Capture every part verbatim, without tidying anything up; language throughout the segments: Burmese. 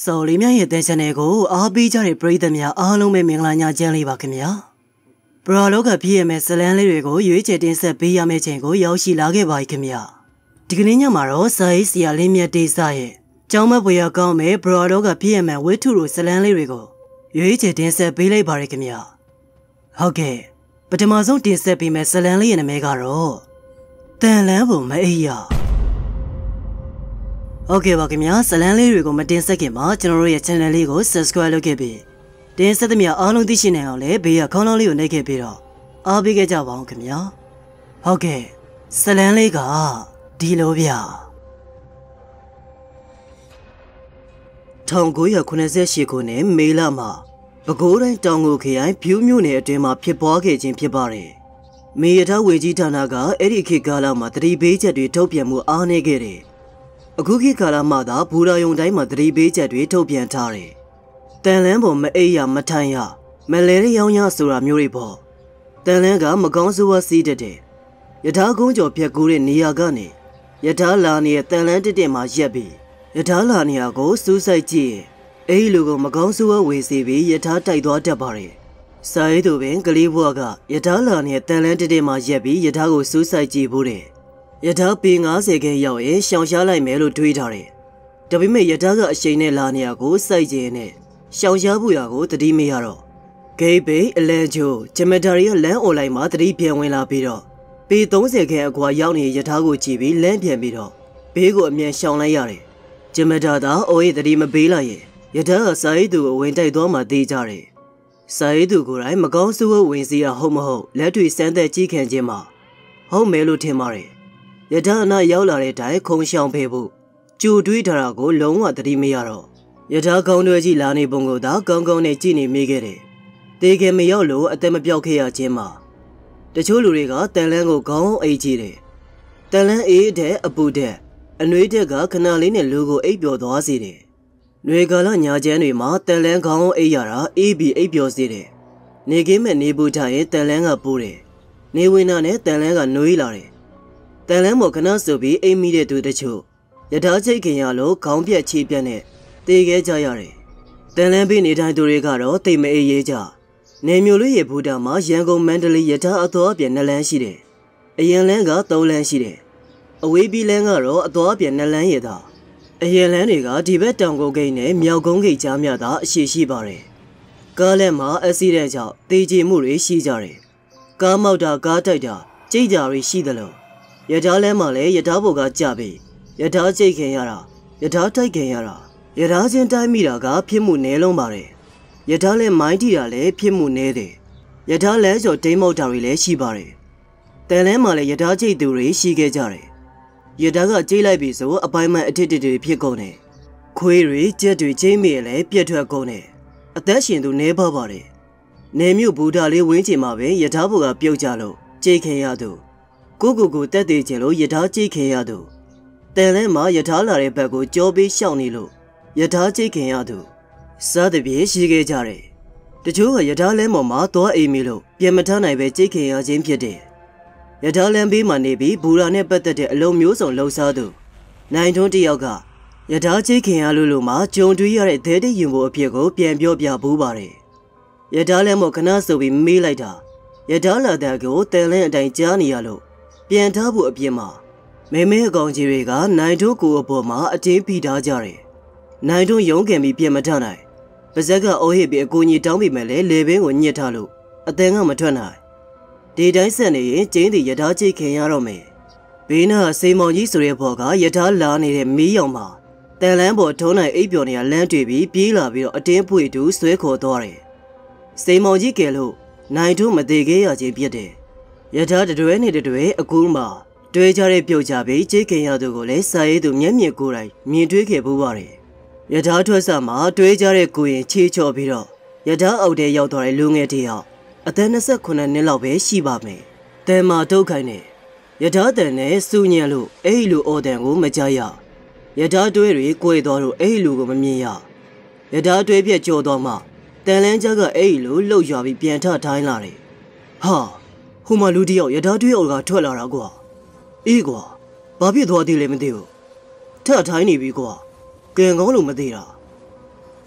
စော်လေးများရဲ့တန်ချန်တွေကိုအားပေးကြတဲ့ပရိသတ်များအားလုံးပဲမင်္ဂလာညချမ်းလေးပါခင်ဗျာပရာလောကပြည့်ရမယ့်ဇလန်းလေးတွေကိုရွေးချယ်တင်ဆက်ပေးရမယ့်ချိန်ကိုရောက်ရှိလာခဲ့ပါပြီခင်ဗျာဒီကနေ့ညမှာတော့စာရေးဆရာလေးမြတ်တေးစာရဲ့ကျောင်းမပွေရကောင်းမဲ့ပရာလောကပြည့်ရမယ့်ဝိထုတို့ဇလန်းလေးတွေကိုရွေးချယ်တင်ဆက်ပေးလိုက်ပါရခင်ဗျာဟုတ်ကဲ့ပထမဆုံးတင်ဆက်ပေးမယ့်ဇလန်းလေးရဲ့နာမည်ကတော့တန်လန်းပုံမအိပ်ရဟုတ်ကဲ့ပါခင်ဗျာဇလန်းလေးတွေကိုမတင်ဆက်ခင်မှာကျွန်တော်တို့ရဲ့ channel လေးကို subscribe လုပ်ခဲ့ပြီးတင်ဆက်သမျှအားလုံးသိရှိနိုင်အောင်လည်းဘေးကခေါင်းလောင်းလေးကိုနှိပ်ခဲ့ပြီးတော့အားပေးခဲ့ကြပါအောင်ခင်ဗျာဟုတ်ကဲ့ဇလန်းလေးကဒီလိုဗျ၁၉၇၈ခုနှစ်မေလမှာပဲခူးတိုင်းတောင်ငူခရိုင်ဖြူးမြို့နယ်အတွင်းမှာဖြစ်ပွားခဲ့ခြင်းဖြစ်ပါတယ်မေရထဝေကြီးဌာနကအဲ့ဒီခေတ်ကာလမှာတတိပေးချက်တွေထုတ်ပြန်မှုအားနည်းခဲ့တယ်အခုခေတ်ကာလမှာသာဘူရာယုံတိုင်းမှာတတိပေးချက်တွေထုတ်ပြန်ထားတယ်တန်လန်းပေါ်မအိပ်ရမထိုင်ရမလဲရရောင်းရဆိုတာမျိုးတွေပေါ့တန်လန်းကမကောင်းဆိုးဝါးစီးတတ်တယ်ယထာကုန်းကျော်ဖြတ်ကူးတဲ့နေရာကနေယထာလာနေတဲ့တန်လန်းတက်တက်မှာရက်ပြီးယထာလာနေရာကိုစူးစိုက်ကြည့်အဲ့ဒီလူကိုမကောင်းဆိုးဝါးဝေစီပြီးယထာတိုက်သွားတတ်ပါတယ်စာရေးသူပင်ကလေးဘွားကယထာလာနေတဲ့တန်လန်းတက်တက်မှာရက်ပြီးယထာကိုစူးစိုက်ကြည့်ဖို့တယ်ယထာပေ၅၀ခန့်ရောက်ရင်ရှောင်ရှားလိုက်မယ်လို့တွေးထားတယ်ဒါပေမဲ့ယထာကအရှိန်နဲ့လာနေရာကိုစိုက်ကျင်နဲ့ရှောင်ရှားဖို့ရာကိုတတိမရတော့ဂိတ်ပိတ်အလန်ချိုဂျမတာရီကလမ်းအွန်လိုင်းမှာတတိပြန်ဝင်လာပြီးတော့ပေ၃၀ခန့်အကွာရောက်နေရထားကိုကြည့်ပြီးလမ်းပြန်ပြီးတော့ဘေးကိုအမြန်ရှောင်လိုက်ရတယ်ဂျမတာသာအိုးရဲ့တတိမပေးလိုက်ရင်ရထားကစာရေးသူကိုဝင်တိုက်သွားမှသိကြတယ်စာရေးသူကိုယ်တိုင်မကောင်းဆိုးဝဝင်စီရဟုတ်မဟုတ်လက်တွေစမ်းသက်ကြည့်ခံခြင်းမှာဟုတ်မယ်လို့ထင်ပါတယ်ရထားအနာရောက်လာတဲ့တိုင်ခုံရှောင်ဖေးဖို့ကြိုတွေးထားတာကိုလုံးဝတတိမရတော့ယထာကောင်းတွေကြီးလာနေပုံကိုသာကောင်းကောင်းနဲ့ကြည့်နေမိခဲ့တယ်။တေခင်မရောက်လို့အသက်မပြောက်ခဲ့ရခြင်းမှာတချို့လူတွေကတန်လန်းကိုခေါင်းအိတ်ကြည့်တယ်။တန်လန်းအေးတဲ့အပူတဲ့အနှွေးတက်ကခဏလေးနဲ့လူကိုအိပ်ပျော်သွားစေတယ်။နှွေကာလညာချမ်းတွေမှာတန်လန်းခေါင်းအိပ်ရတာအေးပြီးအိပ်ပျော်စေတယ်။နေကင်းမဲ့နေပူထားရင်တန်လန်းကပိုးတယ်။နေဝင်တာနဲ့တန်လန်းကနှွေးလာတယ်။တန်လန်းပေါ်ခဏဆိုပြီးအိပ်မိတဲ့သူတချို့ယထာချိတ်ခင်ရလို့ခေါင်းပြက်ချီပြက်နဲ့တေးခဲ့ကြရတယ်။တန်လန်းပေးနေတိုင်းသူတွေကတော့တိတ်မအေးရေးကြ။နေမျိုးလေးရေဘူတာမှာရန်ကုန်မန္တလေးယထာအသွားအပြန်နှစ်လမ်းရှိတယ်။အရင်လမ်းကသုံးလမ်းရှိတယ်။အဝေးပြီးလမ်းကတော့အသွားအပြန်နှစ်လမ်းရတာ။အရင်လမ်းတွေကဒီဘက်တောင်ကုန်းဂိတ်နဲ့မြောက်ကုန်းဂိတ်ကြားမြတာအရှိရှိပါတယ်။ကားလမ်းမှာအက်ဆီဒန့်ကြောင့်တေးချမှုတွေရှိကြတယ်။ကားမောက်တာကားတိုက်တာကြိတ်ကြတွေရှိသလိုယထာလမ်းမှာလည်းယထာဘုတ်ကကြပြီးယထာကြိတ်ခင်ရတာယထာတိုက်ခင်ရတာယထာချင်းတိုင်းမိတာကဖြစ်မှုနဲလုံးပါတယ်ယထာလည်းမိုင်းတီတာလည်းဖြစ်မှုနဲတယ်ယထာလည်းကျော်တိမ်မောက်တာတွေလည်းရှိပါတယ်တန်လန်းမှာလည်းယထာကျိတ်သူတွေရှိခဲ့ကြတယ်ယထာကကျိတ်လိုက်ပြီဆိုအပိုင်းပိုင်းအထစ်တစ်တွေဖြစ်ကုန်တယ်ခွေးတွေကြက်တွေကျိမ့်မိလည်းပြက်ထွက်ကုန်တယ်အသက်ရှင်သူနဲပါပါတယ်နေမြို့ဘူတာလေးဝင်းချင်မှာပဲယထာဘုကပြုတ်ကြလို့ကျိတ်ခင်ရသူကိုကိုကိုတက်သေးချင်လို့ယထာကျိတ်ခင်ရသူတန်လန်းမှာယထာလာတဲ့ဘက်ကိုကြောပေးရှောင်နေလို့ယထာချိတ်ခင်ရသူစားတပြေရှိခဲ့ကြတယ်။တချို့ကယထာလမ်းပေါ်မှာသွားအိမ်မီလို့ပြန်မထနိုင်ပဲချိတ်ခင်ရခြင်းဖြစ်တယ်။ယထာလမ်းဘေးမှာနေပြီးဘူရာနဲ့ပတ်သက်တဲ့အလုံးမျိုးစုံလှုပ်ရှားသူနိုင်ထွန်းတယောက်ကယထာချိတ်ခင်ရလို့လို့မှကြုံတွေ့ရတဲ့ဒဲတိရင်ကိုအဖြစ်ကိုပြန်ပြောပြဘူးပါတယ်။ယထာလမ်းပေါ်ခဏဆိုပြီးမေးလိုက်တာယထာလာတဲ့ကိုတန်လန်းအတိုင်းကြားနေရလို့ပြန်ထားဖို့အပြင်မှာမဲမဲအကောင်ကြီးတွေကနိုင်ထွန်းကိုအပေါ်မှာအတင်းဖိထားကြတယ်နိုင်တို့ရုံးကန်ပြီးပြင်မထနိုင်ပါဇက်ကအိုးဟစ်ပြီးအကူကြီးတောင်းပြီးမယ်လေလေပင်ကိုညှစ်ထားလို့အတန်ကမထွက်နိုင်ဒီတိုင်းဆက်နေရင်ကျင်းတီယထာချိတ်ခင်ရတော့မယ်ဘေးနာစိန်မောင်ကြီးဆိုတဲ့ဘော်ကယထာလာနေတဲ့မီးရောင်မှာတန်လန်းပေါ်ထုံးနိုင်အိပ်ပျော်နေရလမ်းတွေ့ပြီးပြေးလာပြီးတော့အတင်းပွေတူဆွဲခေါ်သွားတယ်စိန်မောင်ကြီးကဲလို့နိုင်တို့မသေးခဲ့ရခြင်းဖြစ်တယ်ယထာတတွဲနဲ့တတွဲအကူမှာတွဲကြတဲ့ပြုတ်ကြပြီးချိတ်ခင်ရသူကိုလည်းစာရေးသူမျက်မြင်ကိုယ်တိုင်မြင်တွေ့ခဲ့ပူပါတယ်ယထာထွက်စမှာတွေးကြတဲ့ကိုရင်ချေချော်ပြီးတော့ယထာအောက်ထဲရောက်သွားတဲ့လူငယ်တယောက်အသက်၂၈နှစ်လောက်ပဲရှိပါမယ်။တဲမာတုတ်ခိုင်းနေယထာတန်နဲ့စူညံလို့အဲ့ဒီလူအော်တန်ကိုမကြားရ။ယထာတွဲတွေကိုယ်တော်တို့အဲ့ဒီလူကိုမမြင်ရ။ယထာတွဲပြက်ကြော်သွားမှတန်လန်းကြားကအဲ့ဒီလူလှုပ်ရွာပြီးပြန်ထထိုင်းလာတယ်။ဟာဟိုမှာလူတယောက်ယထာတွဲအော်ကထွက်လာတာကွာ။အေးကွာဘာဖြစ်သွားသေးလဲမသိဘူး။ထထိုင်းနေပြီကွာ။ကံကောင်းလို့မသေးတာ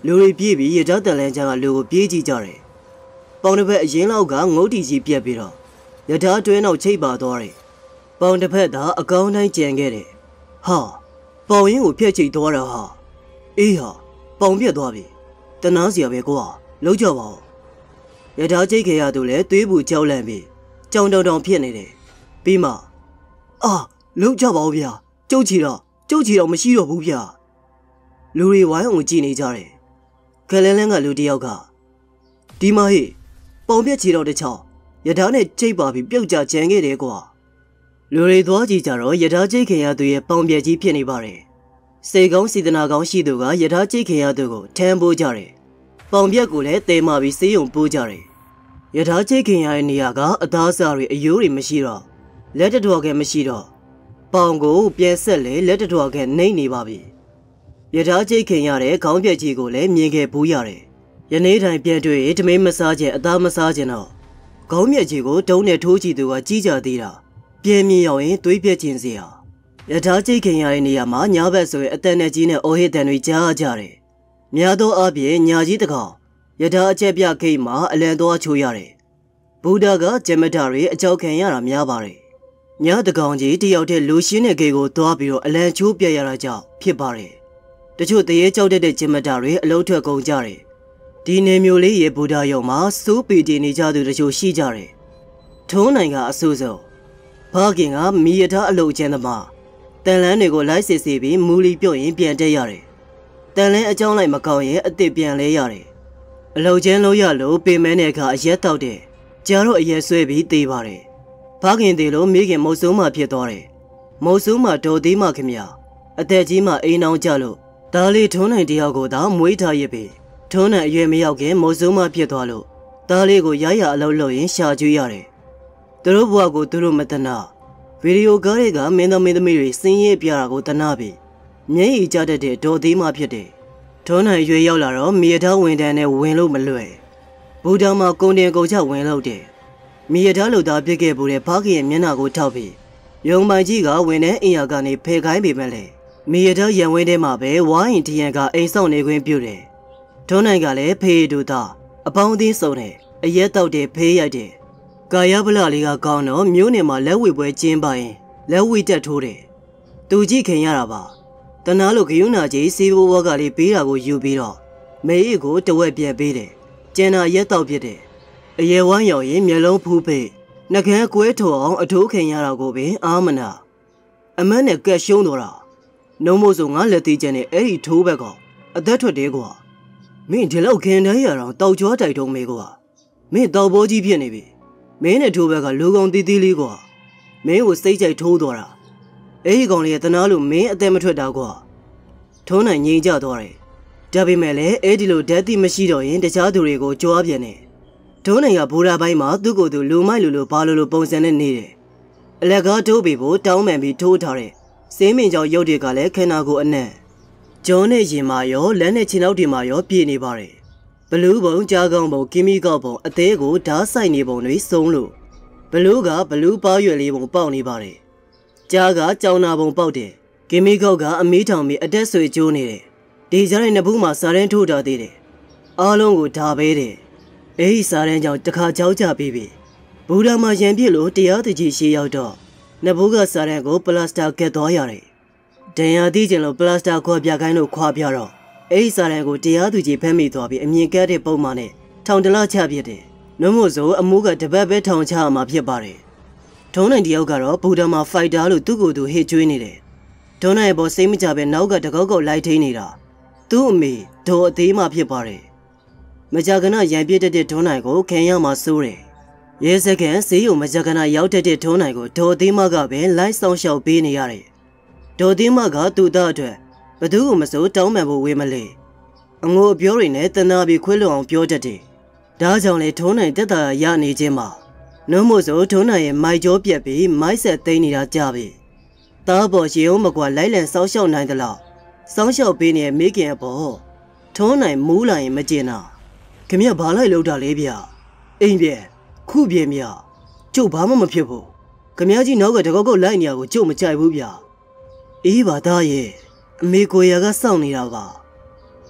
လူတွေပြေးပြီးရထားတန်လန်းချမ်းကလူကိုပြေးကြည့်ကြတယ်။ပေါင်တစ်ဖက်အရင်လောက်ကငုတ်တီကြီးပြက်ပြီးတော့ရထားတွဲနောက်ချိတ်ပါသွားတယ်။ပေါင်တစ်ဖက်သာအကောင်းတိုင်းကြံခဲ့တယ်။ဟာပေါင်ရင်းကိုဖျက်ချိတ်သွားတာဟာအေးဟာပေါင်ပြက်သွားပြီ။တနာစရာပဲကွာလုံးကြပါဦး။ရထားချိတ်ခဲ့ရသူလည်းသွေးပူကြောက်လန့်ပြီးကြောင်တောင်တောင်ဖြစ်နေတယ်။ပြီးမှအာလုံးကြပါဦးဗျာ။ကျုပ်ချီတော့ကျုပ်ချီတော့မရှိတော့ဘူးဗျာ။လူတွေဝိုင်းအောင်ကြည့်နေကြတယ်။ကလန်းလန်းကလူတယောက်ကဒီမဟေ့ပေါင်ပြက်ချီတော့တချောင်းရထားနဲ့ချိတ်ပါပြီးပြုတ်ကျကျန်ခဲ့တယ်ကွာလူတွေသွားကြည့်ကြတော့ရထားချိတ်ခင်ရသူရဲ့ပေါင်ပြက်ကြီးဖြစ်နေပါတယ်စိတ်ကောင်းစေတနာကောင်းရှိသူကရထားချိတ်ခင်ရသူကိုထမ်းပိုးကြတယ်ပေါင်ပြက်ကိုလည်းတဲမပြီးစေးရုံပိုးကြတယ်ရထားချိတ်ခင်ရရဲ့နေရာကအသားစားတွေအယိုးတွေမရှိတော့လက်တတော်ကမရှိတော့ပေါင်ကိုပြန်ဆက်လေလက်တတော်ကနှိမ့်နေပါပြီရထားချိတ်ခင်ရတဲ့ခေါင်းပြက်ကြီးကိုလည်းမြင်ခဲ့ဘူးရတယ်ယနေ့တိုင်းပြန်တွေ့တမင်းမစားခြင်းအသားမစားခြင်းတော့ခေါင်းမြက်ကြီးကိုတုံးနဲ့ထိုးကြည့်သူကကြီးကြသေးတာပြင်းမြင်ရောက်ရင်သွေးပြက်ခြင်းစရာရထားချိတ်ခင်ရတဲ့နေရာမှာညာဘက်ဆိုရင်အတန်နဲ့ကြီးနဲ့အိုဟစ်တန်တွေကြားကြတယ်များသောအားဖြင့်ညာကြီးတကောင်ရထားအချက်ပြခိတ်မှာအလံသွားချိုးရတယ်ဘူဒာကဂျမတာတွေအကြောက်ခံရတာများပါတယ်ညာတကောင်ကြီးတယောက်တည်းလူရှင်းတဲ့ကေကိုသွားပြီးတော့အလံချိုးပြရတာကြောင့်ဖြစ်ပါတယ်တချို့တရေကြောက်တဲ့ဂျမတာတွေအလုံးထွက်ကုန်ကြတယ်ဒီနေမျိုးလေးရေဘူဒါယုံမှာစိုးပီတင်နေကြသူတချို့ရှိကြတယ်။ထုံးနိုင်ကအဆိုးဆုံးဘာကင်ကမီရထားအလုတ်ကျန်းသမားတန်လန်းတွေကိုလိုက်စစ်စီပြီးမူလီပြုတ်ရင်ပြန်တက်ရတယ်။တန်လန်းအကြောင်းလိုက်မကောင်းရင်အစ်စ်ပြန်လဲရတယ်။အလုတ်ကျန်းလို့ရလို့ပင်မဲတဲ့အခါအရက်တောက်တယ်။ကြာတော့အရက်ဆွဲပြီးသေးပါတယ်။ဘာကင်သေးလို့မိခင်မုတ်ဆိုးမှဖြစ်သွားတယ်။မုတ်ဆိုးမှဒေါ်သေးမှခင်ဗျာ။အသက်ကြီးမှအိမ်အောင်ကြလို့ဒါလေးထုံးနိုင်တယောက်ကိုသာမွေးထားရပြီ။ထုံးနဲ့အရွယ်မရောက်ခင်မိုးစုံမဖြစ်သွားလို့သားလေးကိုရရအလုပ်လုပ်ရင်ရှာကျွေးရတယ်။သူတို့ဘဝကိုသူတို့မတနာဗီဒီယိုကားတွေကမင်းသမီးသမီးတွေစင်းရဲပြတာကိုတနာပြီးမျက်ရည်ကျတတ်တဲ့ဒေါ်သေးမှဖြစ်တယ်။ထုံးနဲ့အရွယ်ရောက်လာတော့မြေသားဝင်တန်းနဲ့ဝင်လို့မလွယ်။ဘူတာမှာကုန်တင်ကုန်ချဝင်လို့တယ်။မြေသားလူသားပြစ်ခဲ့ပူတဲ့ဖားခင်ရဲ့မျက်နှာကိုထောက်ပြီးရုံပိုင်ကြီးကဝင်တဲ့အင်ယာကနေဖယ်ခိုင်းပေမဲ့လေမြေသားရံဝင်းထဲမှာပဲဝိုင်းရင်တရံကအိမ်ဆောင်နေခွင့်ပြုတယ်။ထုံးနိုင်ကလည်းဖေးတူသားအပေါင်းအသင်းစုံတယ်အရက်တောက်တယ်ဖေးရိုက်တယ်ကာယဗလာလေးကကောင်းတော့မျိုးနယ်မှာလက်ဝေပွဲကျင်းပါရင်လက်ဝေတက်ထိုးတယ်သူကြည့်ခင်ရတာပါတနာလို့ဂယုဏကြီးစီးဘိုးဘွားကလေးပေးတာကိုယူပြီးတော့မေးကိုတဝက်ပြန်ပေးတယ်ကျန်တာရက်တောက်ပြတယ်အရေဝမ်းရောက်ရင်မျက်လုံးဖူးပိတ်နှကန်းကွဲထော်အောင်အထိုးခင်ရတာကိုပင်အာမနာအမန်းနဲ့ကက်ရှုံးတော့တာနှုံးမို့ဆိုငါလက်သေးချင်နဲ့အဲ့ဒီထိုးဘက်ကအသက်ထွက်တယ်ကွာမင်းဒီလောက်ခင်တိုင်းရအောင်တောက်ကြွားတိုက်ထုံးမေကွာမင်းတောက်ဘောကြီးဖြစ်နေပြီမင်းနဲ့ထိုးဘက်ကလူကောင်တီးတီးလေးကွာမင်းကိုစိတ်ကြိုက်ထိုးသွားတာအဲ့ဒီကောင်လေးကတနာလို့မင်းအသက်မထွက်တာကွာထုံးနိုင်ငြိမ်ကြသွားတယ်ဒါပေမဲ့လည်းအဲ့ဒီလိုဓာတ်တိမရှိတော့ရင်တခြားသူတွေကိုကြွားပြန်တယ်ထုံးနိုင်ကဘူရာပိုင်းမှာသူ့ကိုယ်သူလူမိုက်လူလိုဘာလိုလိုပုံစံနဲ့နေတယ်အလက်ကားထိုးပြီးဖို့တောင်းပန်ပြီးထိုးထားတဲ့စင်းမင်ကြောင်ရုပ်တွေကလည်းခန္ဓာကိုယ်အနက်ကျောင်းနဲ့ရင်မာရောလက်နဲ့ခြေနောက်တွေမှာရောပြည့်နေပါတယ်ဘလူးပုံကြားကောင်းပုံကီမီကောက်ပုံအသေးကိုဓာတ်ဆိုင်နေပုံတွေစုံလို့ဘလူးကဘလူးပါရွယ်လေးပုံပေါက်နေပါတယ်ကြားကကြောင်နာပုံပေါက်တယ်ကီမီကောက်ကအမီးထောင်ပြီးအတက်ဆွေကျိုးနေတယ်ဒီကြားတဲ့နှစ်ဖူးမှာစာရန်ထိုးထားသေးတယ်အားလုံးကိုဓာပဲတယ်အဲဒီစာရန်ကြောင့်တခါကြောက်ကြပြီးပြီဘူရာမှာရံပြစ်လို့တရားသူကြီးရှေ့ရောက်တော့နှစ်ဖူးကစာရန်ကိုပလတ်စတာကက်သွားရတယ်ဒဏ်ရာသီးကျင်လို့ပလတ်စတာခွာပြခိုင်းလို့ခွာပြတော့အဲ့ဒီစာရန်ကိုတရားသူကြီးဖမ်းမိသွားပြီးအမြင်ကဲတဲ့ပုံမှန်နဲ့ထောင်တလားချပြစ်တယ်။နှုံးမို့ဆိုအမှုကတပတ်ပဲထောင်ချရမှာဖြစ်ပါတယ်။ထုံးနိုင်တယောက်ကတော့ဘူဒါမာဖိုက်တာလို့သူ့ကိုယ်သူဟစ်ကျွေးနေတယ်။ထုံးနိုင်ပေါ်စိတ်မကြပဲနောက်ကတကောက်ကောက်လိုက်ထိန်နေတာ။သူ့အမေဒေါ်အသေးမှဖြစ်ပါတယ်။မကြကနာရံပြစ်တဲ့ထုံးနိုင်ကိုခင်ရမှာစိုးတယ်။ရဲစကန်ဈေးရုံမကြကနာရောက်တဲ့ထုံးနိုင်ကိုဒေါ်အသေးမကပဲလိုက်ဆောင်ရှောက်ပေးနေရတယ်။ဒေါ်သေးမကသူ့သားအတွက်ဘသူ့ကိုမစိုးတောင်းပန်ဖို့ဝေးမလဲအငိုအပြောတွေနဲ့တနာပြီးခွေးလွန်အောင်ပြောတတ်တယ်ဒါကြောင့်လေထုံးနိုင်တက်တာရနေခြင်းမှာနှုံးမို့ဆိုထုံးနိုင်ရဲ့မိုက်ကြောပြက်ပြီးမိုက်ဆက်သိမ်းနေတာကြပြီတားပေါ်ရေအောင်မကွာလိုက်လံစောင်းရှောက်နိုင်သလားစောင်းရှောက်ပေးနေတဲ့မိခင်အပေါ်ထုံးနိုင်မူးလာရင်မကျင်တာခင်ဗျဘာလိုက်လို့တာလဲဗျအိမ်ပြန်ခုပြန်မြကျုပ်ဘာမှမဖြစ်ဘူးခင်ဗျကြီးနောက်ကတကောက်ကောက်လိုက်နေရကိုကျုပ်မကြိုက်ဘူးဗျအေးပါသားရဲ့အမေကိုရကစောင့်နေတာပါ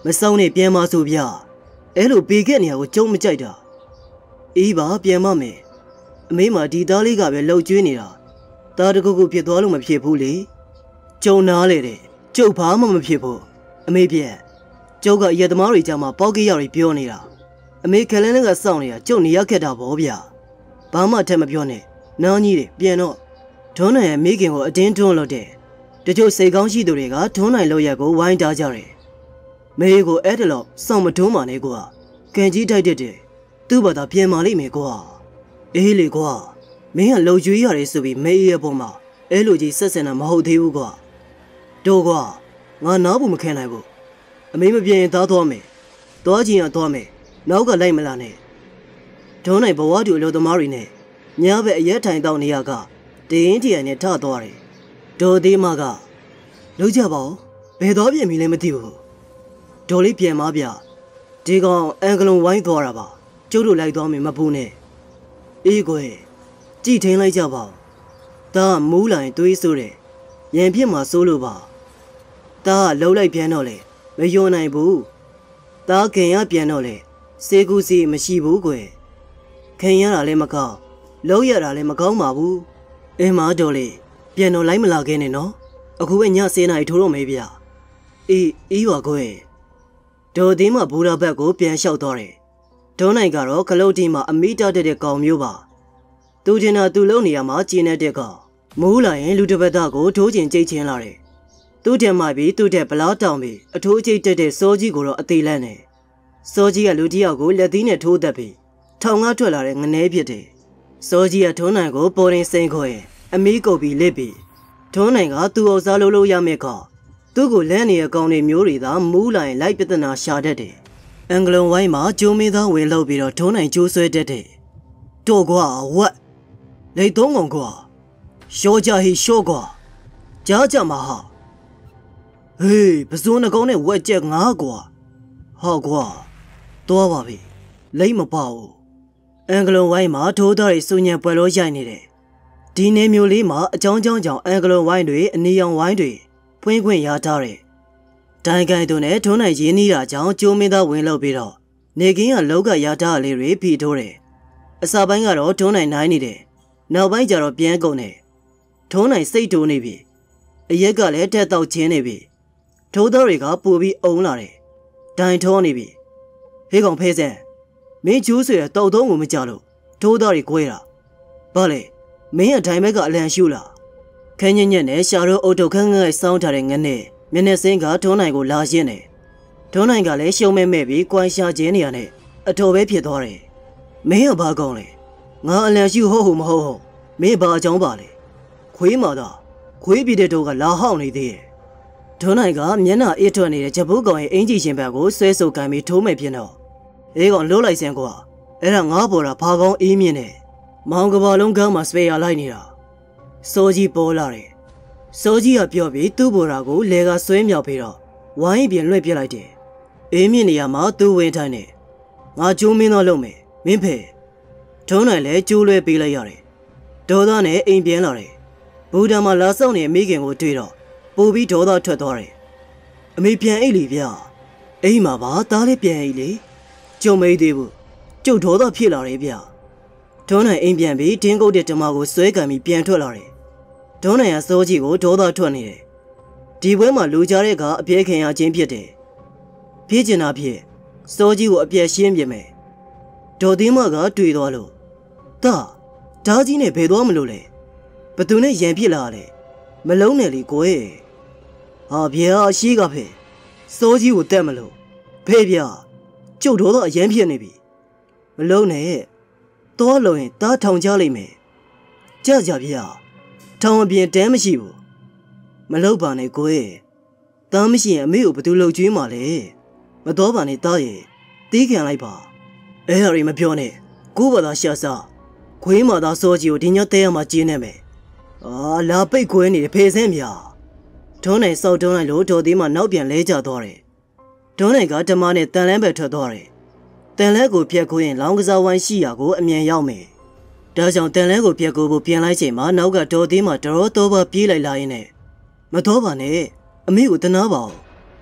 မဆောင်နဲ့ပြန်မဆိုဗျာအဲ့လိုပေခဲ့နေရကိုကြုံမကြိုက်တာအေးပါပြန်မမယ်အမေမဒီသားလေးကပဲလှုပ်ကျွေးနေတာသားတကူကူဖြစ်သွားလို့မဖြစ်ဘူးလေကြုံနာလေတဲ့ကျုပ်ဘာမှမဖြစ်ဘူးအမေပြန်ကျုပ်ကရက်သမားတွေကြမှာပေါက်ကြီးရောက်ပြီးပြောနေတာအမေခလန်းကစောင့်နေတာကျုပ်နေရခဲ့တာဗောဗျာဘာမှထက်မပြောနဲ့နားကြီးတယ်ပြန်တော့ထုံးနိုင်ရဲ့မိခင်ကိုအတင်းတွန်းလို့တဲ့တချို့စိတ်ကောင်းရှိသူတွေကထုံးနိုင်လို့ရက်ကိုဝိုင်းတားကြတယ်မေကိုအဲ့ဒါလို့စောင့်မထုံးပါနဲ့ကွာကန်ကြီးတိုက်တဲ့တဲ့သူ့ဘာသာပြန်มาလိမ့်မယ်ကွာအေးလေကွာမင်းကလှုပ်ကြွေးရတယ်ဆိုပြီးမေရဲ့ပုံမှာအဲ့လိုကြီးဆက်ဆံတာမဟုတ်သေးဘူးကွာတို့ကွာငါနားဘူးမခံနိုင်ဘူးအမေမပြေရင်သားသွားမယ်သွားချင်ရသွားမယ်နောက်ကလိုက်မလာနဲ့ထုံးနိုင်ဘဝတူအလို့သမားတွေနဲ့ညဘက်အရက်ထိုင်တော့နေရကတင်းတီရနဲ့ထသွားတယ်ဒေါ်သေးမကလုံးကြပါဦးဘယ်သွားပြင်ပြီလဲမသိဘူးဒေါ်လေးပြန်မဗျဒီကောင်အန်ကလုံဝိုင်းသွားတာပါကျုပ်တို့လိုက်သွားမယ်မပူနဲ့အေးကွယ်ကြည်ထင်းလိုက်ကြပါဒါကမူးလာရင်တွေးဆိုးတယ်ရန်ဖြစ်မှာစိုးလို့ပါဒါကလှုပ်လိုက်ပြန်တော့လေမယွန်းနိုင်ဘူးဒါခင်ရပြန်တော့လေစေကူစီမရှိဘူးကွယ်ခင်ရတာလည်းမကောင်းလုံးရတာလည်းမကောင်းပါဘူးအင်းမတော်လေပြန်တော့လိုက်မလာခဲ့နဲ့နော်အခုပဲညစေးနိုင်ထိုးတော့မေးဗျအေးအေးပါကွယ်ဒေါ်သေးမဘူရာဘက်ကိုပြန်လျှောက်သွားတယ်ဒေါ်နိုင်ကတော့ကလုတ်တီမှာအမိတာတဲ့ကောင်မျိုးပါသူတင်တာသူလုံနေရမှာကျင်းတဲ့ကောင်မိုးလာရင်လူတစ်ပတ်သားကိုထိုးကျင်ကြိတ်ချင်းလာတယ်သူ့တင်မှပြီးသူ့တဲ့ဗလားတောင်ပြီးအထိုးကျိတ်တက်တဲ့စောကြီးကိုတော့အသေးလန့်နေစောကြီးကလူတစ်ယောက်ကိုလက်သီးနဲ့ထိုးတက်ပြီးထောင်ငါထွက်လာတဲ့ငနဲဖြစ်တယ်စောကြီးကထုံးနိုင်ကိုပေါ်ရင်စိန်ခေါ်ရင်အမီးကုတ်ပြီးလစ်ပြီးထုံးနိုင်ကသူ့အောင်စားလို့လို့ရမယ့်ကောင်သူ့ကိုလန့်နေတဲ့ကောင်တွေမျိုးတွေသာမူးလာရင်လိုက်ပြဿနာရှာတတ်တယ်အင်္ဂလန်ဝိုင်းမှာကျိုးမင်းသားဝင်လောက်ပြီးတော့ထုံးနိုင်ကျိုးဆွဲတတ်တယ်တော့ကွာဝက်လေသုံးကောင်ကွာရှောကြဟိရှောကွာကြားကြမှာဟာဟေးပစိုးနှကောင်နဲ့ဝက်ကြက်ငါးကွာဟာကွာသွားပါပြီလိမ့်မပါဘူးအင်္ဂလန်ဝိုင်းမှာထိုးသားတွေစုညံပွဲလို့ရိုက်နေတယ်ဒီနေမျိုးလေးမှာအကြောင်းကြောင်းကြောင့်အင်္ဂလန်ဝိုင်းတွေအနီရောင်ဝိုင်းတွေဖွင့်ခွင့်ရထားတယ်ဒိုင်ကိုင်တို့နဲ့ထုံးနိုင်ရင်းနှီးတာကြောင့်ကျိုးမင်းသားဝင်လောက်ပြီးတော့နေကင်းကလောက်ကရထားလေးတွေဖိထိုးတယ်အစာပိုင်းကတော့ထုံးနိုင်နိုင်နေတယ်နောက်ပိုင်းကျတော့ပြန်ကုန်တယ်ထုံးနိုင်စိတ်တိုးနေပြီအရက်ကလည်းတက်တော့ချင်းနေပြီထိုးသားတွေကပူပြီးအုံလာတယ်ဒိုင်ထောနေပြီဟေးကောင်ဖဲစံမင်းကျိုးဆွေတောက်သုံးကိုမကြလို့ထိုးသားတွေကွဲတာဘာလဲမင်းအတိုင်းဘက်ကအလံရှူလာခန်းညက်ညက်နဲ့ရှာရိုးအုတ်တုတ်ခန်းငယ်စောင်းထားတဲ့ငနဲ့မျက်နှာစင်းကထုံးနိုင်ကိုလာရှင်းတယ်ထုံးနိုင်ကလည်းရှုံမဲ့မဲ့ပြီးကွိုင်းရှာခြင်းနေရနဲ့အတော်ပဲဖြစ်သွားတယ်မင်းကဘာကောင်းလဲငါအလံရှူဟုတ်ဟုတ်မဟုတ်ဟုတ်မင်းဘာအကြောင်းပါလဲခွေးမာသာခွေးပြည်တဲ့တော့ကလာဟောက်နေသေးတယ်ထုံးနိုင်ကမျက်နှာအေးထွက်နေတဲ့ဂျပူးကောင်ရဲ့အင်ကြီးရှင်ဘက်ကိုဆွဲဆုပ်ကန်ပြီးထိုးမဲ့ပြင်းတော့အေးကောင်လှုပ်လိုက်စမ်းကွာအဲ့ဒါငါပေါ်တာဘာကောင်းအေးမြင့်နေမောင်ကဘာလုံးကမ်းမှာစပယ်ရလိုက်နေတာစိုးကြီးပေါ်လာတယ်စိုးကြီးကပြောပြီးသူ့ပေါ်တာကိုလေကဆွဲမြောက်ပြီးတော့ဝိုင်းပြင်လွှဲပြလိုက်တယ်အေးမြင့်နေရမှာသူ့ဝင်ထိုင်နေငါကျိုးမင်းတော့လုပ်မယ်မင်းဖေထုံးနိုင်လဲကျိုးလွှဲပေးလိုက်ရတယ်ဒေါသနဲ့အိမ်ပြန်လာတယ်ဘူဒာမှာလာဆောင်နေမိခင်ကိုတွေ့တော့ပို့ပြီးဒေါသထွက်သွားတယ်အမေပြန်အိတ်လီဗျာအိမ်မှာပါသားလေးပြန်အိတ်လေကြုံမေးသေးဘူးကျုပ်ဒေါသဖြစ်လာတယ်ဗျာထုံးနိုင်အိမ်ပြန်ပြီးတင်းကုတ်တဲ့ဓမ္မကိုဆွဲကန်ပြီးပြန်ထွက်လာတယ်ထုံးနိုင်ကစောကြီးကိုဒေါသထွက်နေတယ်ဒီပွဲမှာလူကြားတဲ့ကအပြဲခင်ရချင်းဖြစ်တယ်ဖြစ်ကျင်တာဖြစ်စောကြီးကိုအပြက်ရှင်းပြမယ်ဒေါ်သင်းမကတွေ့သွားလို့ဒါဓာကြီးနဲ့ဘယ်သွားမလို့လဲဘသူနဲ့ရန်ဖြစ်လာလဲမလုံးနဲ့လေကိုယ်ဟာဗျာရှိကဖေစောကြီးကိုတက်မလို့ဖေဗျာကျုပ်တော်တော့အရန်ဖြစ်နေပြီမလုံးနဲ့တော့လုံးရင်တားထောင်ကြလိမ့်မယ်ကြကြဗျာထောင်အပြင်တန်းမရှိဘူးမလုံးပါနဲ့ကိုယ်တားမရှိရင်အမေကိုဘသူလှုပ်ကြွေးမှလဲမတော်ပါနဲ့တားရဲ့တီးခံလိုက်ပါအဲ့ဟာတွေမပြောနဲ့ကိုဘာသာရှာစားခွေးမာသာစောကြီးကိုဒီညတဲရမှာကျင်းနေမယ်အာလာပိတ်ခွဲနေတယ်ဖေစင်းမြာထုံးနိုင်စောက်တုံးလိုက်လို့ဒေါ်သေးမှနောက်ပြန်လဲကျသွားတယ်ထုံးနိုင်ကဓမ္မနဲ့တန်လန်းပဲထွက်သွားတယ်တန်လဲကိုပြက်ကိုရင်လောင်းကစားဝိုင်းရှိရာကိုအမြန်ရောက်မယ်ဒါကြောင့်တန်လဲကိုပြက်ကိုဖို့ပြန်လိုက်ချိန်မှာနောက်ကဒေါ်သေးမှတော်တော်တော့ပြေးလိုက်လာရင်းနဲ့မတော်ပါနဲ့အမေကိုတနာပါဦး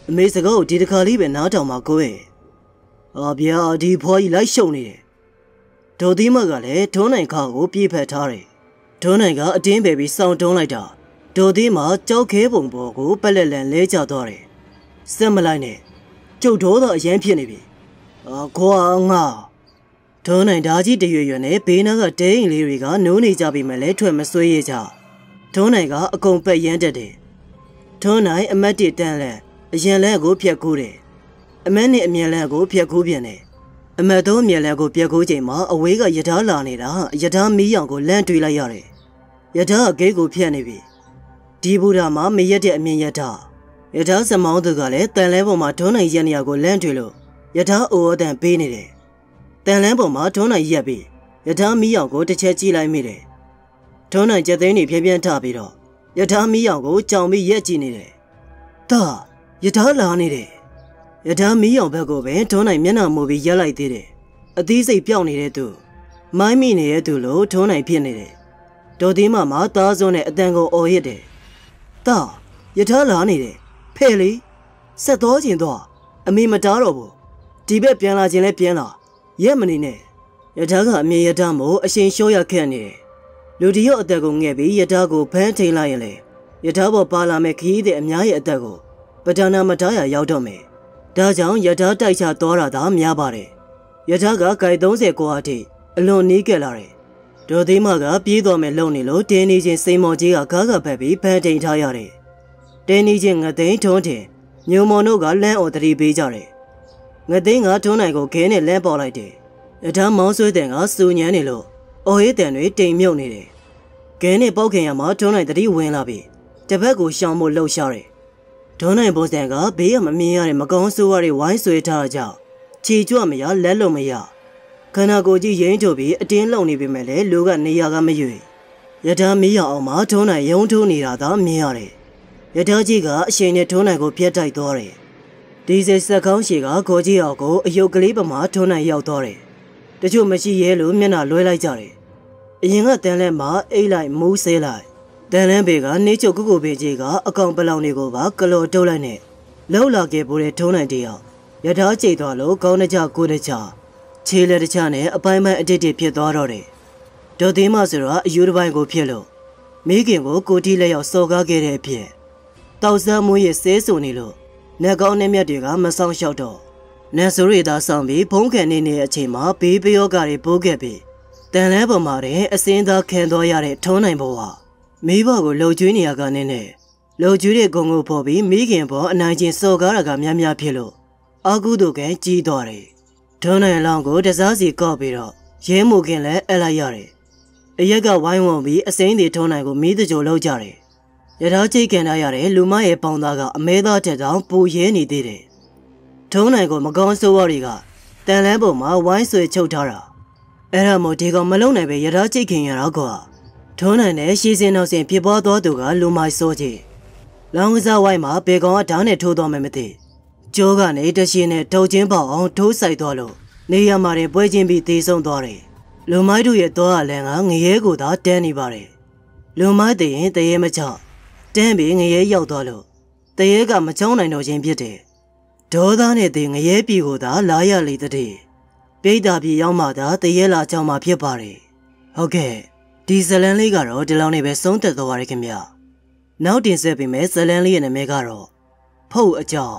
အမေစကားကိုဒီတစ်ခါလေးပဲနားထောင်ပါကိုရဲ့အာဗျာဒီဖွားကြီးလိုက်ရှုံနေတယ်ဒေါ်သီးမကလည်းထုံးနိုင်ခါကိုပြေးဖက်ထားတယ်ထုံးနိုင်ကအတင်းပဲပြီးစောင့်တုံးလိုက်တာဒေါ်သီးမကြောက်ခဲပုံပေါ်ကိုပက်လက်လန်လဲကျသွားတယ်စက်မလိုက်နဲ့ကျုပ်တော်တော့အရင်ဖြစ်နေပြီအာခွာငါထုံးနိုင်ဓာကြီးတရွရွနဲ့ဘေးနားကတဲအိမ်လေးတွေကနိုးနေကြပြီမဲ့လဲထွက်မဆွေးရကြထုံးနိုင်ကအကုန်ပက်ရမ်းတက်တယ်ထုံးနိုင်အမတ်တတန်းလဲအရင်လဲကိုဖြတ်ကူးတယ်အမတ်နဲ့အမြန်လဲကိုဖြတ်ကူးပြန်တယ်အမတ်တော့အမြန်လဲကိုဖြတ်ကူးချိန်မှာအဝေးကရထားလာနေတာရထားမီးရောင်ကိုလန့်တွေးလိုက်ရတယ်ရထားအကိတ်ကိုဖြတ်နေပြီဒီဘူရာမှာမရက်တဲ့အမြင်ရထားရထားစမောင်းသူကလည်းတန်လဲပေါ်မှာထုံးနိုင်ရက်နေရကိုလန့်တွေးလို့ရထားအိုးအတန်ပေးနေတယ်တန်လန်းပေါ်မှာထုံးနိုင်ရက်ပြီးရထားမီးရောင်ကိုတစ်ချက်ကြည့်လိုက်မိတယ်ထုံးနိုင်ကြက်သိန်းတွေဖြည်းဖြည်းထပြီးတော့ရထားမီးရောင်ကိုကြောင်ပြီးရက်ကြည့်နေတယ်ဒါရထားလာနေတယ်ရထားမီးရောင်ဘက်ကိုပဲထုံးနိုင်မျက်နှာမူပြီးရက်လိုက်သေးတယ်အသီးစိတ်ပြောင်းနေတဲ့သူမိုင်းမိနေတဲ့သူလို့ထုံးနိုင်ဖြစ်နေတယ်ဒေါ်သီးမမှာသားစွန်းနဲ့အတန်ကိုအော်ရစ်တယ်ဒါရထားလာနေတယ်ဖဲ့လေဆက်တော်ကျင်တော့အမေမတားတော့ဘူးဒီဘက်ပြန်လာခြင်းလဲပြန်လာရက်မနေနဲ့ရထားကအမြင်ရထားမို့အရှင်လျှောရခက်နေတယ်လူတယောက်အသက်ကိုငဲ့ပြီးရထားကိုဖမ်းထိန်လိုက်ရင်လေရထားပေါ်ပါလာမဲ့ခရီးတဲ့အများရဲ့အသက်ကိုပဒနာမထားရရောက်တော့မယ်ဒါကြောင့်ရထားတိုက်ချသွားတာသာများပါတယ်ရထားကဂိုင်သုံးဆယ်ကိုအထိအလွန်နီးကပ်လာတယ်ဒေါ်သိမကပြေးသွားမယ်လုံနေလို့တင်းနေချင်းစိန်မော်ကြီးကကားကဖက်ပြီးဖမ်းထိန်ထားရတယ်တင်းနေချင်းငသိန်းထုံးတင်ညုံမော်တို့ကလမ်းအော်တရီပေးကြတယ်ငသိန်းကထုံးနိုင်ကိုခဲနဲ့လမ်းပေါ်လိုက်တယ်ရထားမောင်းဆွဲတဲ့ကစူညမ်းနေလို့အော်ရဲတန်တွေတိမ်မြုပ်နေတယ်ခဲနဲ့ပေါက်ခင်ရမှာထုံးနိုင်တရီဝင်လာပြီတပတ်ကိုရှောင်ဖို့လှုပ်ရှားတယ်ထုံးနိုင်ပုံစံကဘေးကမမြင်ရတဲ့မကောင်းဆိုးရတဲ့ဝိုင်းဆွဲထားကြခြေကြွမရလက်လုံးမရခန္ဓာကိုယ်ကြီးရိမ့်ထုတ်ပြီးအတင်းလုံနေပြီမဲ့လေလူကနေရာကမရွေရထားမီးရအောင်မှထုံးနိုင်ရုံထိုးနေတာသာမြင်ရတယ်ရထားကြီးကအရှင်နဲ့ထုံးနိုင်ကိုပြတ်တိုက်သွားတယ်ဒီစိစက်ကောင်းရှည်ကကိုကြီးအောင်ကိုအယုတ်ကလေးပမာထုံးနိုင်ရောက်သွားတယ်တချို့မရှိရဲလို့မျက်နှာလွှဲလိုက်ကြတယ်အရင်ကတန်လဲမှာအိတ်လိုက်မူးဆဲလိုက်တန်လန်းပေကနေချုပ်ကုကုပေကြီးကအကောင်ပလောင်တွေကိုပါကလော်တုတ်လိုက်နဲ့လှုပ်လာခဲ့ပိုးတဲ့ထုံးနိုင်တယောက်ရထားကျိတ်သွားလို့ကောင်းတကြကိုတကြခြေလက်တချနဲ့အပိုင်းပိုင်းအတစ်တစ်ဖြစ်သွားတော့တယ်ဒေါ်သိမဆိုတော့အယူတစ်ပိုင်းကိုဖြစ်လို့မိခင်ကိုကိုတီးလက်ရောက်စော်ကားခဲ့တဲ့အဖြစ်တောက်စားမွေးရဲ့ဆဲဆိုနေလို့နှက်ကောင်းနှက်မြက်တွေကမဆောင်လျှောက်တော့နတ်ဆိုးရီသားဆောင်ပြီးဖုံးကန်နေတဲ့အချိန်မှာဘေးပယောဂတွေပိုးခဲ့ပြီးတန်လဲပေါ်မှာတဲ့အစင်းသားခံသွားရတဲ့ထုံးနိုင်ဘဝမိဘကိုလှုပ်ကျွေးနေရကနေနဲ့လှုပ်ကျွေးတဲ့ဂုံကိုပေါ်ပြီးမိခင်ပေါ်အနိုင်ကျင့်စော်ကားတာကများများဖြစ်လို့အာကုတို့ကကြီးသွားတယ်ထုံးနိုင်လောင်းကိုတစားစီကော့ပြီးတော့ရဲမှုခင်လည်းအလိုက်ရတယ်အရက်ကဝိုင်းဝန်းပြီးအစိမ့်တွေထုံးနိုင်ကိုမီးတကြိုလောက်ကြတယ်ရထားချိတ်ကန်ထားရတဲ့လူမရဲ့ပေါင်သားကအမဲသားတက်တောင်ပူရဲနေသေးတယ်ထုံးနိုင်ကိုမကောင်းဆိုးဝါးတွေကတန်လန်းပေါ်မှာဝိုင်းဆွေချုပ်ထားတာအဲ့ဒါမို့ဒီကောင်မလုံနိုင်ပဲရထားချိတ်ခင်ရတော့ကွာထုံးနိုင်နဲ့ရှီစင်နောက်စင်ဖြစ်ပွားသွားသူကလူမိုက်စိုးကြီးလောင်းကစားဝိုင်းမှာဘေကောင်ကဓာတ်နဲ့ထိုးသွားမယ်မသိကျိုးကနေတရှိနဲ့ထုတ်ချင်းပေါအောင်ထိုးဆိုင်သွားလို့နေရမှာတွေပွဲချင်းပြီးသေဆုံးသွားတယ်လူမိုက်တို့ရဲ့သွားအလန်းကငရဲကိုသာတန်းနေပါတယ်လူမိုက်တရင်တရေမချတန်းပြီးငရဲရောက်သွားလို့တရေကမချောင်းနိုင်တော့ခြင်းဖြစ်တယ်ဒေါသနဲ့တည်ငရဲပြည်ကိုသာလာရလေတဲ့ပိဋကပြည်ရောက်မှသာတရေလာချောင်းမှာဖြစ်ပါတယ်ဟုတ်ကဲ့ဒီဇလန်လေးကတော့ဒီလောက်နေပဲဆုံးသက်သွားရခင်ဗျနောက်တင်ဆက်ပေးမယ်ဇလန်လေးရဲ့နာမည်ကတော့ဖုတ်အကြောင်း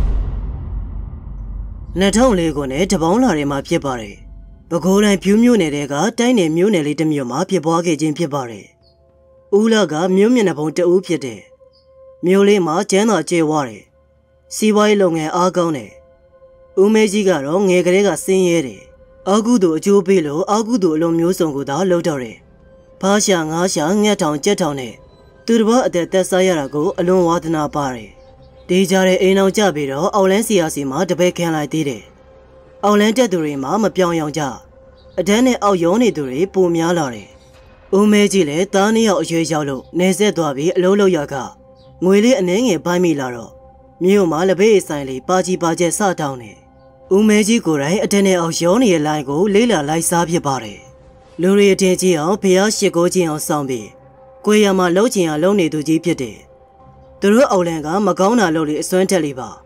နှစ်ထောင်လေးကိုနဲ့တပေါင်းလာတွေမှာဖြစ်ပါတယ်ပဲခူးတိုင်းဖြူးမြို့နယ်တဲကတိုင်းနယ်မြို့နယ်လေးတစ်မြို့မှာဖြစ်ပွားခဲ့ခြင်းဖြစ်ပါတယ်ဦးလာကမြို့မျက်နှာပုံတအူးဖြစ်တယ်မြို့လေးမှာကျန်းသာကျဲဝါတယ်စီးပွားရေးလုပ်ငန်းအားကောင်းတယ်ဦးမဲကြီးကတော့ငယ်ကလေးကစင်းရဲတယ်အာကုသူအကျိုးပေးလို့အာကုသူအလုံးမျိုးစုံကိုသာလုပ်တော့တယ်ဖားရှာငါးရှာငှက်ထောင်ကြက်ထောင်နဲ့သူတစ်ပတ်အသက်သက်စားရတာကိုအလွန်ဝါသနာပါတယ်ဒေးကြတဲ့အိမ်အောင်ကြပြီးတော့အောက်လန်းစီယာစီမှာတပည့်ခံလိုက်သေးတယ်အောက်လန်းတက်သူတွေမှာမပြောင်းရောင်ကြအတန်းနဲ့အောက်ရုံးနေသူတွေပုံများလာတယ်ဦးမဲကြီးလည်းသားနှစ်ယောက်အရွယ်ရောက်လို့နေဆက်သွားပြီးအလုံးလုံးရကငွေလေးအနှဲငယ်ပိုင်းမိလာတော့မြို့မှာလက်ဘေးဆိုင်လေးပါကြီးပါကျက်စတောင်းနေဦးမဲကြီးကိုယ်တိုင်အတန်းနဲ့အောက်ရုံးနေတဲ့လိုင်းကိုလေးလာလိုက်စားဖြစ်ပါတယ်လူတွေအထင်ကြီးအောင်ဖျားရှိကိုချင်းအောင်ဆောင်ပြီးကိုရမှာလှုပ်ချင်အောင်လှုပ်နေသူကြီးဖြစ်တယ်သူတို့အော်လန်ကမကောင်းတာလို့လေအစွမ်းတက်လေးပါ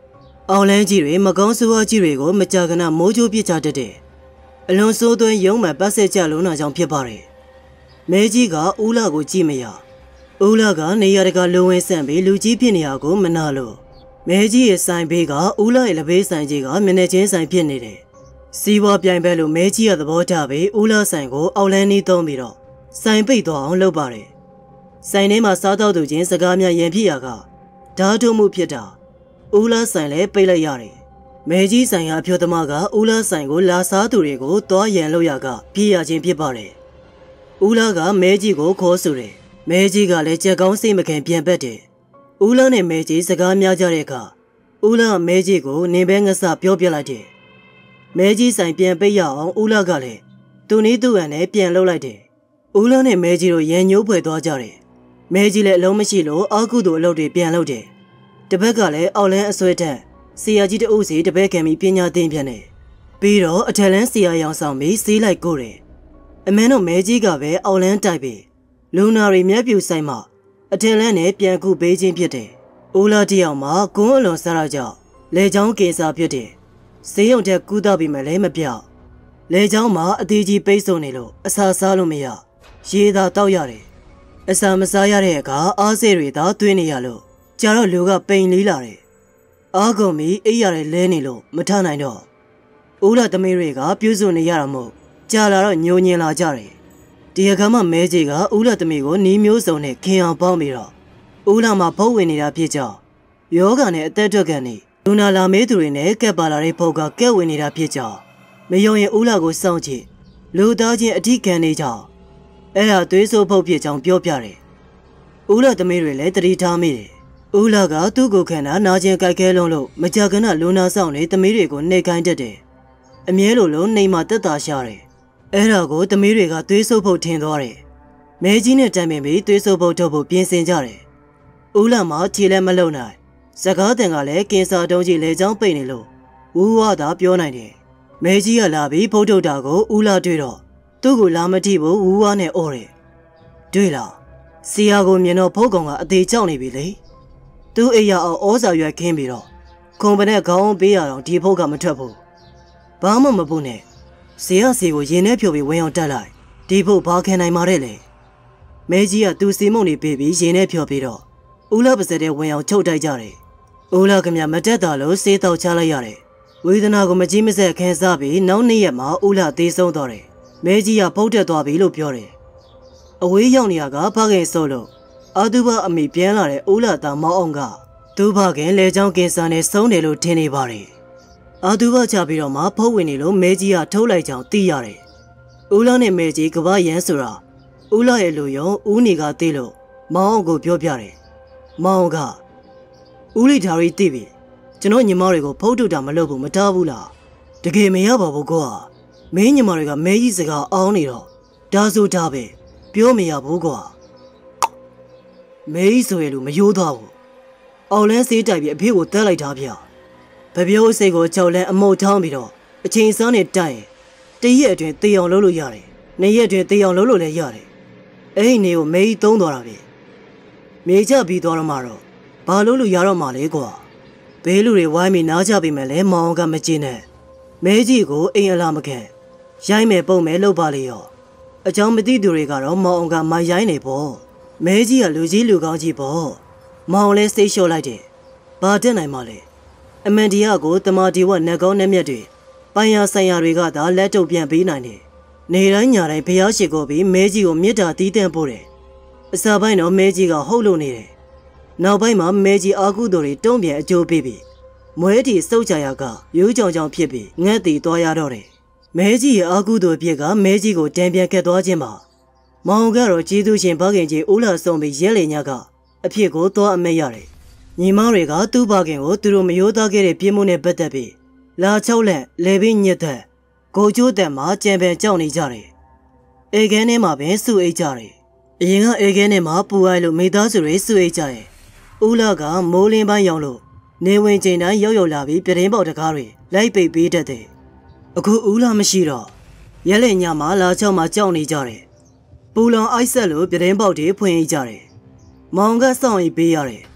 အောင်လန်းကြီးတွေမကောင်းဆိုးဝါးကြီးတွေကိုမကြာခဏမိုးကြိုးပစ်ချတတ်တယ်။အလွန်ဆိုးသွင်းရုံမှပတ်ဆက်ကြလုံးနာကြောင့်ဖြစ်ပါတယ်။မဲကြီးကဦးလာကိုကြည့်မရ။ဦးလာကနေရာတကာလုံဝဲဆန့်ပြီးလူကြီးဖြစ်နေရကိုမနာလို့မဲကြီးရဲ့ဆိုင်ဘေးကဦးလာရဲ့လက်ဘေးဆိုင်ကြီးကမျက်နှာချင်းဆိုင်ဖြစ်နေတယ်။စီးပွားပြိုင်ဘက်လို့မဲကြီးရသဘောထားပြီးဦးလာဆိုင်ကိုအောင်လန်းနေသုံးပြီးတော့ဆိုင်ပိတ်သွားအောင်လုပ်ပါတယ်။ဆိုင်ထဲမှာစားတော့သူချင်းစကားများရန်ဖြစ်ရကဓာတ်ထုံမှုဖြစ်တာဦးလာဆိုင်လည်းပိတ်လိုက်ရတယ်။မဲကြီးဆိုင်ဟာပြောသမားကဦးလာဆိုင်ကိုလာစားသူတွေကိုတွားရန်လုပ်ရကပြေးရခြင်းဖြစ်ပါတယ်။ဦးလာကမဲကြီးကိုခေါ်ဆိုတယ်။မဲကြီးကလည်းကြက်ကောင်းစိတ်မခင်ပြန်ပတ်တယ်။ဦးလာနဲ့မဲကြီးစကားများကြတဲ့အခါဦးလာမဲကြီးကိုနင်ပဲငစပြောပြလိုက်တယ်။မဲကြီးဆိုင်ပြန်ပိတ်ရအောင်ဦးလာကလည်းသူနည်းသူ့ဟန်နဲ့ပြန်လှုပ်လိုက်တယ်။ဦးလာနဲ့မဲကြီးတို့ရန်ညိုးဖွယ်သွားကြတယ်။မဲကြီးလည်းအလုံးမရှိလို့အာကုသို့အလုပ်တွေပြန်လုပ်တယ်။တပတ်ကလည်းအောက်လန်းအစွဲထက်ဆရာကြီးတအုပ်စီတပည့်ခံပြီးပညာသင်ပြန်တယ်။ပြီးတော့အထက်လန်းဆရာရောင်ဆောင်ပြီးစီးလိုက်ကိုတယ်။အမန်းတို့မဲကြီးကပဲအောက်လန်းတိုက်ပြီးလူနာတွေမျက်ပြူဆိုင်မှာအထက်လန်းနဲ့ပြန်ကူပေးခြင်းဖြစ်တယ်။ဦးလာတယောက်မှာကွန်းအလွန်စားရကြောင့်လေချောင်းကင်ဆာဖြစ်တယ်။ဆေးရုံတက်ကူးတော့ပြီးမှလည်းမပြောက်။လေချောင်းမှာအသေးကြီးပိတ်ဆို့နေလို့အစာစားလို့မရ။ရေသာတောက်ရတယ်။အစာမစားရတဲ့အခါအားစေတွေသာသွင်းနေရလို့ကြာတော့လူကပိန်လေးလာတယ်။အားကုန်ပြီးအိပ်ရတဲ့လဲနေလို့မထနိုင်တော့ဦးလာသမီးတွေကပြုစုနေရတာမို့ကြာလာတော့ညိုညင်လာကြတယ်။ဒီအခါမှမဲကြီးကဦးလာသမီးကိုနီးမျိုးစုံနဲ့ခင်အောင်ပေါင်းပြီးတော့ဦးလာမှာဖုတ်ဝင်နေတာဖြစ်ကြောင်းယောဂနဲ့အသက်ထွက်ကနေလူနာလာမေးသူတွေနဲ့ကက်ပါလာတဲ့ဖုတ်ကကက်ဝင်နေတာဖြစ်ကြောင်းမယုံရင်ဦးလာကိုစောင့်ကြည့်လူသားချင်းအထီးခံနေကြောင်းအဲ့ဒါသွေးဆိုးဖုတ်ဖြစ်ကြောင်းပြောပြတယ်။ဦးလာသမီးတွေလည်းတတိထားမိတယ်။ဦးလာကသူ့ကိုခန္ဓာနာကျင်ကြိုက်ခဲလုံးလို့မကြခဏလူနာဆောင်နေသမီးတွေကိုနှိပ်ခိုင်းတတ်တယ်။အမြဲလိုလိုနှိမ်မှတက်တာရှာတယ်။အဲ့ဒါကိုသမီးတွေကသွေးဆုပ်ဖို့ထင်သွားတယ်။မဲကြီးနဲ့တံပင်ပြီးသွေးဆုပ်ဖို့ထုတ်ဖို့ပြင်ဆင်ကြတယ်။ဦးလာမှခြေလည်းမလုံနိုင်။စကားတန်ကလည်းကင်ဆာတုံးကြီးလေချောင်းပိတ်နေလို့ဝူဝါသာပြောနိုင်တယ်။မဲကြီးကလာပြီးဖုတ်ထုတ်တာကိုဦးလာတွေ့တော့သူ့ကိုလာမထိဘူးဝူဝါနဲ့အော်တယ်။တွေ့လား။ဆရာကိုမြင်တော့ဖုတ်ကောင်ကအသေးကြောက်နေပြီလေ။သူ့အိယာအောင်ဩဇာရွက်ခင်းပြီးတော့ခုံပနဲ့ခေါင်းပေးရအောင်ဒီဖုတ်ကမထွက်ဘူး။ဘာမှမပုနဲ့။ဇေယစီကိုရင်ထဲဖြိုပြီးဝင်အောင်တက်လိုက်။ဒီဖုတ်ဘာခံနိုင်မှာတဲ့လေ။မဲကြီးကသူ့စီမုံနေပေးပြီးရင်ထဲဖြိုပြီးတော့ဦးလာပါစတဲ့ဝင်အောင်ချုပ်တိုက်ကြတယ်။ဦးလာကမြမတက်တာလို့စေးတောက်ချလိုက်ရတယ်။ဝေဒနာကိုမကြီးမဆက်ခံစားပြီးနောက်နေ့ရက်မှာဦးလာသေးဆုံးသွားတယ်။မဲကြီးကဖုတ်တက်သွားပြီလို့ပြောတယ်။အဝေးရောက်နေရကဖခင်ဆိုလို့အာသူဘအမိပြန်လာတဲ့ဦးလာသားမောင်အောင်ကသူ့ဖခင်လေချောင်းကင်ဆာနဲ့ဆုံးတယ်လို့ထင်နေပါတယ်။အာသူဘချပြီးတော့မှဖုတ်ဝင်နေလို့မဲကြီးကထုတ်လိုက်ကြောင်သိရတယ်။ဦးလာနဲ့မဲကြီးကဘာရန်ဆိုတာဦးလာရဲ့လူယုံဦးနေကသိလို့မောင်အောင်ကိုပြောပြတယ်။မောင်ကဦးလိဒါရီသိပြီ။ကျွန်တော်ညီမတွေကိုဖုတ်ထုတ်တာမလုပ်ဘူးမထားဘူးလား။တကယ်မရပါဘူးကွာ။မင်းညီမတွေကမဲကြီးစကားအောင်းနေတော့ဒါဆိုတာပဲပြောမရဘူးကွာ။မဲကြီးဆိုရလို့မယိုးသွားဘူး။အော်လန်းစေးတိုက်ပြီးအဖေကိုတက်လိုက်တာဗျာ။ဗပြောစိတ်ကိုကြောက်လန်းအမုတ်ထောင်းပြီးတော့အချိန်စောနဲ့တိုက်ရင်တရက်အတွင်းတေအောင်လုပ်လို့ရတယ်။နှစ်ရက်အတွင်းတေအောင်လုပ်လို့လည်းရတယ်။အဲ့ဒီနေကိုမဲကြီးသုံးသွားတာပဲ။မြေချပြီးသွားတော့မှတော့ဘာလို့လို့ရတော့မှလဲကွာ။ဘေးလူတွေဝိုင်းပြီးနားကြပြီးမှလည်းမောင်ကမကျင်းနဲ့။မဲကြီးကိုအိမ်အလားမခံရိုင်းမယ်ပုံမယ်လှုပ်ပါလေရော။အကြောင်းမသိသူတွေကတော့မောင်ကမရိုင်းနေပေါ့။မဲကြီးကလူကြီးလူကောင်းကြီးပေါ့။မောင်လည်းစိတ်လျှော့လိုက်တယ်။ဘာတက်နိုင်မှလဲ။အမန်ဒီယာကိုတမာဒီဝက်နှက်ကောင်းနှက်မြက်တွေပိုင်ရဆိုင်ရာတွေကသာလက်တုပ်ပြန်ပေးနိုင်တယ်။နေတိုင်းညတိုင်းဖျားရှိကိုပြီးမဲကြီးကိုမြစ်တာတီးတန့်ပို့တယ်။အစာပိုင်းတော့မဲကြီးကဟုတ်လို့နေတယ်။နောက်ပိုင်းမှာမဲကြီးအာကုတို့တွေတုံးပြန်အကျိုးပေးပြီးမွဲတီစုပ်ကြရကရိုးကြောင်ကြောင်ဖြစ်ပြီးငတ်တီသွားရတော့တယ်။မဲကြီးရဲ့အာကုတို့ပြက်ကမဲကြီးကိုတံပြန်ကက်သွားခြင်းပါ။မောင်ကတော့ကျေးဇူးရှင်ဘခင်ကြီးဦးလာဆုံးပြီးရဲလေညကအဖြစ်ကိုသွားအမဲရတယ်။ညီမတွေကသူ့ဘခင်ကိုသူတို့မယိုးသားခဲ့တဲ့ပြင်းမှုနဲ့ပတ်သက်ပြီးလာချောက်လက်လေပင်းညက်တဲ့ကိုကျိုးတန်မှာကြံပန်ကြောက်နေကြတယ်။အေခဲထဲမှာပဲစုအိတ်ကြတယ်။အရင်ကအေခဲထဲမှာပူအိုက်လို့မိသားစုတွေစုအိတ်ကြတယ်။ဦးလာကမိုးလင်းပိုင်းရောက်လို့နေဝင်ချိန်တိုင်းရောက်ရောက်လာပြီးပြတင်းပေါက်တကားတွေလိုက်ပိတ်ပေးတတ်တယ်။အခုဦးလာမရှိတော့ရဲလေညမှာလာချောက်မှာကြောက်နေကြတယ်။ပူလောင်အိုက်ဆက်လို့ပြတင်းပေါက်တွေဖွင့်အိတ်ကြတယ်။မောင်ကစောင့်အိတ်ပေးရတယ်။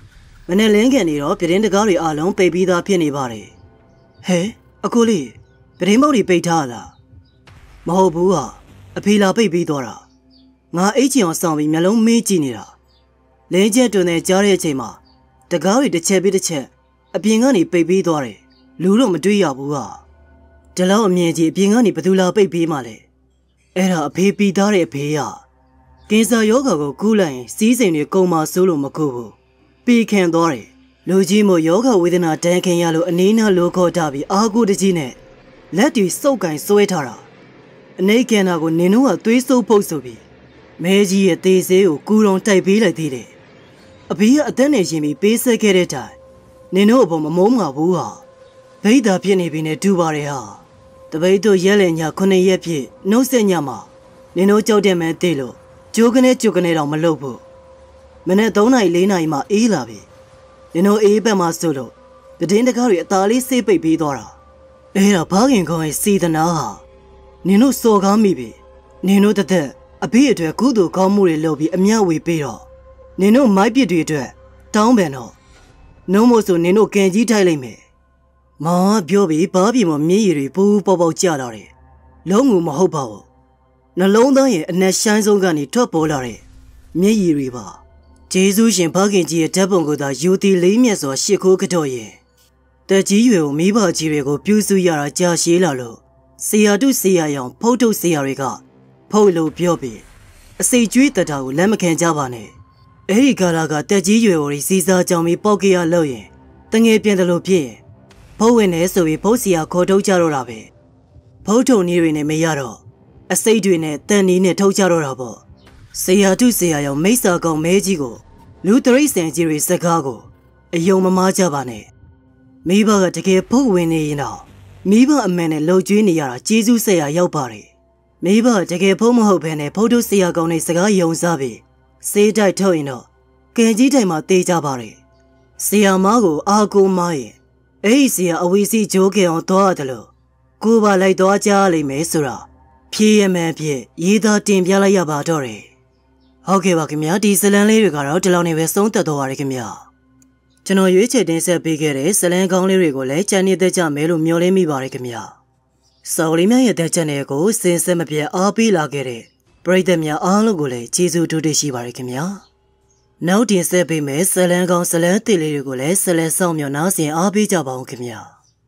မနေ့လင်းကန်နေတော့ပြတင်းတကားတွေအလုံးပိတ်ပြီးသားဖြစ်နေပါတယ်ဟဲအကိုလေးပြတင်းမောက်တွေပိတ်ထားလားမဟုတ်ဘူးဟာအဖေလာပိတ်ပြီးသွားတာငါအိတ်ချင်အောင်စောင့်ပြီးမျက်လုံးမေးကြည့်နေတာလင်းကျက်တွင်နဲ့ကြားတဲ့အချိန်မှာတကားတွေတစ်ချက်ပြီးတစ်ချက်အပြင်ကနေပိတ်ပြီးသွားတယ်လူတော့မတွေ့ရဘူးဟာဒီလောက်အမြင်ကြီးအပြင်ကနေဘသူလာပိတ်ပြီးမှလဲအဲ့ဒါအဖေပြီးသားတဲ့အဖေကကင်ဆာယောဂါကိုကူးလိုက်ရင်စီးစိမ်တွေကုန်မှဆိုးလို့မကူဘူးပြီးခံသွားတယ်လူကြီးမို့ယောဂဝေဒနာတန်းခင်ရလို့အနည်းနာလိုခေါ်ထားပြီးအာကိုတကြီးနဲ့လက်တွေစုပ်ကင်ဆွဲထားတာအနေကန်နာကိုနင်တို့ကသွေးစုပ်ဖို့ဆိုပြီးမဲကြီးရဲ့သေးသေးကိုကူတော်တိုက်ပေးလိုက်သေးတယ်အဖေကအသက်နဲ့ရှင်ပြီးပေးဆက်ခဲ့တဲ့တိုင်နင်တို့အပေါ်မမုန်းမှာဘူးဟာဗိဒ္ဓဖြစ်နေပြီနဲ့တူပါတယ်ဟာတပိတ်တို့ရက်လက်ညခုနှစ်ရက်ဖြစ်နှုတ်ဆက်ညမှာနင်တို့ကြောက်တဲ့မဲသိလို့ကျိုးကနေကျုပ်ကနေတော့မလုပ်ဘူးမနေ့သုံးနာရီလေးနာရီမှအေးလာပြီနင်တို့အေးဘက်မှာဆိုလို့တည်င်းတကားတွေအသာလေးဆေးပိတ်ပြီးသွားတာအဲ့ဒါဘာခင်ခေါင်းရဲ့စီသနာဟာနင်တို့စော်ကားမိပြီနင်တို့တသက်အဖေအတွက်ကုသိုလ်ကောင်းမှုတွေလုပ်ပြီးအမျှဝေပေးတော့နင်တို့မိုက်ပစ်တွေအတွက်တောင်းပန်တော့နှုံးမို့ဆိုနင်တို့ကန်ကြီးထိုက်လိုက်မယ်မောင်ပြောပြီးဘာပြေမမျက်ရည်တွေပူပေါပေါကျလာတယ်လုံးငူမဟုတ်ပါဘူးနှလုံးသားရဲ့အနက်ရှိုင်းဆုံးကနေထွက်ပေါ်လာတဲ့မျက်ရည်တွေပါဂျေဇုရှင်ဘာခင်ကြီးရဲ့ဓာတ်ပုံကိုသာယူတီလေးမြတ်စွာရှစ်ခိုးကြော့ရဲ့တက်ကြီးရွယ်ကိုမိဘကြီးတွေကိုပြုစုရတာကြာရှည်လာလို့ဆရာတုဆရာရောင်ဖုတ်ထုတ်ဆရာတွေကဖုတ်လို့ပြောပြီးအစိတ်ကျွေးတတာကိုလက်မခံကြပါနဲ့အဲ့ဒီကာလာကတက်ကြီးရွယ်ကိုစီစားကြောင်ပြီးပေါက်ကရလို့ရင်တငယ်ပြန်တယ်လို့ဖြစ်ရင်ဖုတ်ဝင်နေဆိုပြီးဖုတ်ဆရာခေါ်ထုတ်ကြတော့တာပဲဖုတ်ထုံနည်းတွေနဲ့မရတော့အစိတ်တွေနဲ့တန်နီးနဲ့ထုတ်ကြတော့တာပေါ့ဆရာတုဆရာရောင်မိစ္ဆာကောင်မဲကြီးကိုလူတရိတ်ဆန်ကြီးတွေစကားကိုအယုံမမားကြပါနဲ့မိဘကတကယ်ဖုတ်ဝင်နေရင်တော့မိဘအမှန်နဲ့လှုပ်ကြွေးနေရတာကျေးဇူးဆက်ရရောက်ပါတယ်မိဘတကယ်ဖုတ်မဟုတ်ဘဲနဲ့ဖုတ်တုဆရာကောင်တွေစကားယုံစားပြီးစေးတိုက်ထုတ်ရင်တော့ကင်ကြီးတိုင်မှာတေးကြပါတယ်ဆရာမကိုအာကိုမားရင်အဲ့ဒီဆရာအဝီစီဂျိုးကအောင်သွားတယ်လို့ကိုပါလိုက်သွားကြလိမ့်မယ်ဆိုတာဖြေးရမှန်ဖြစ်ရေးသားတင်ပြလိုက်ရပါတော့တယ်ဟုတ်ကဲ့ပါခင်ဗျာဒီဇလန်လေးတွေကတော့ဒီလောက်နေပဲဆုံးသက်သွားပါရခင်ဗျာကျွန်တော်ရွေးချယ်တင်ဆက်ပေးခဲ့တဲ့ဇလန်ကောင်းလေးတွေကိုလည်းကြံနေတဲ့ကြမယ်လို့မျှော်လင့်မိပါတယ်ခင်ဗျာစော်လေးများရဲ့တဲ့ချက်တွေကိုစင်ဆက်မပြတ်အားပေးလာခဲ့တဲ့ပရိသတ်များအားလုံးကိုလည်းကျေးဇူးတူတင်ရှိပါတယ်ခင်ဗျာနောက်တင်ဆက်ပေးမယ်ဇလန်ကောင်းဇလန်တေလေးတွေကိုလည်းဇလန်ဆောင်မျှော်နားဆင်အားပေးကြပါဦးခင်ဗျာ